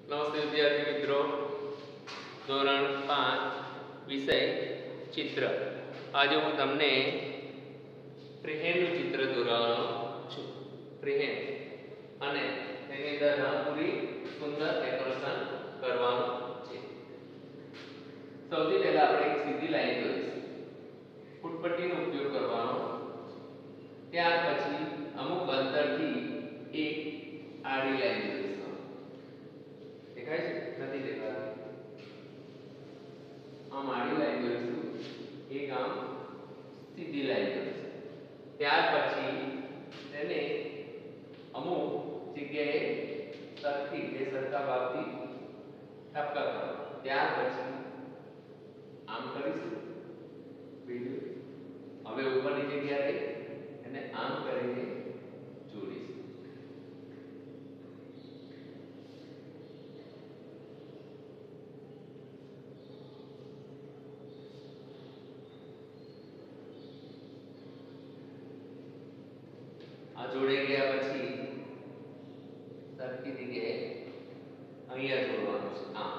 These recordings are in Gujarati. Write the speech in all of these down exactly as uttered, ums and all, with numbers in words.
નમસ્તે વિદ્યાર્થી મિત્રો, ધોરણ પાંચ વિષય ચિત્ર. આજે હું તમને ફ્રીહેન્ડનું ચિત્ર દોરવાનો છું. ફ્રીહેન્ડ અને તેની અંદર રંગપૂરી સુંદર ડેકોરેશન કરવાનું છે. સૌથી પહેલા આપણે એક સીધી લાઈન દોરીશું. ફૂટપટ્ટીનો ઉપયોગ કરવાનો. ત્યાર પછી અમુક અંતરથી એક આડી લાઈન દોરીશું. દેખાય છે? નથી દેખાતી. આમ આડી લાઈન દોરીશું, એક આમ સીધી લાઈન દોરીશું. ત્યાર પછી તેને અમુક જગ્યાએ સરખી કે સરખા ભાગથી ટપકા કરો. ત્યાર પછી આમ કરીશું. બીજું હવે ઉપરની જગ્યાએ એને આમ કરીને જોડીશું. આ જોડાઈ ગયા પછી સરખી જગ્યાએ અહીંયા જોડવાનું છે. આમ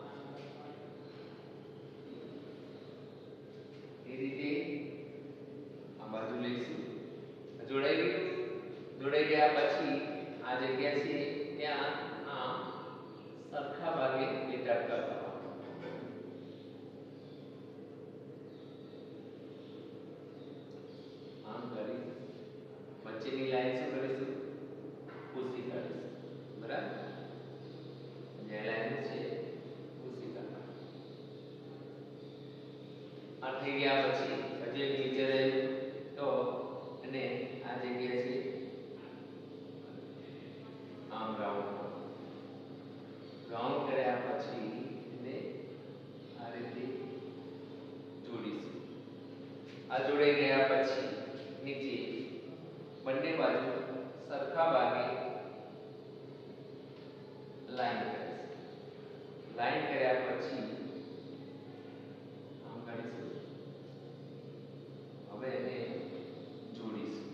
એ રીતે આ બાજુ લઈશું. જોડાઈ ગયું. જોડાઈ ગયા પછી આ જગ્યા છે ત્યાં આમ સરખા ભાગે લીટા કરવા. આમ કરી વચ્ચેની લાઈન શું કરીશું? પૂછી કાઢીશું. બરાબર? જે લાઈન છે પૂછી કાઢવા. આ થઈ ગયા પછી હજી નીચે રહ્યું તો અને આ જગ્યા છે આમ રાઉન્ડ રાઉન્ડ કર્યા પછી એને આ રીતે જોડીશું. આ જોડાઈ ગયા પછી નીચે બંને બાજુ સરખા ભાગે લાઈન કરીશું. લાઈન કર્યા પછી આમ કરીશું. હવે એને જોડીશું.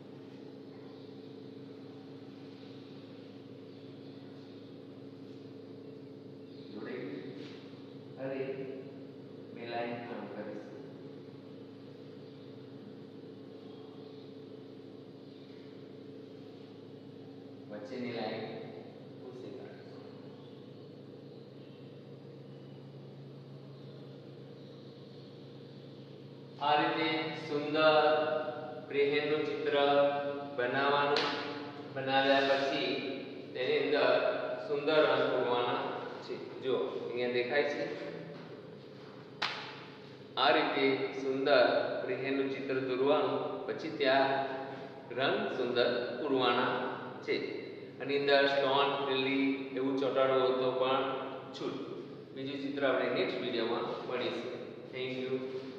જોડાઈ ગયું. હવે બે લાઈન આમ કરીશું. વચ્ચેની લાઈન પૂછી કાઢીશું. આ રીતે સુંદર ફ્રીહેન્ડનું ચિત્ર બનાવવાનું. બનાવ્યા પછી તેની અંદર સુંદર રંગ પૂરવાના છે. જો અહીંયા દેખાય છે. આ રીતે સુંદર ફ્રીહેન્ડનું ચિત્ર દોરવાનું. પછી ત્યાં રંગ સુંદર પૂરવાના છે. આની અંદર સ્ટોન લીલી એવું ચોટાડવું હોય તો પણ છૂટ. બીજું ચિત્ર આપણે નેક્સ્ટ વિડીયોમાં મળીશું. Thank you.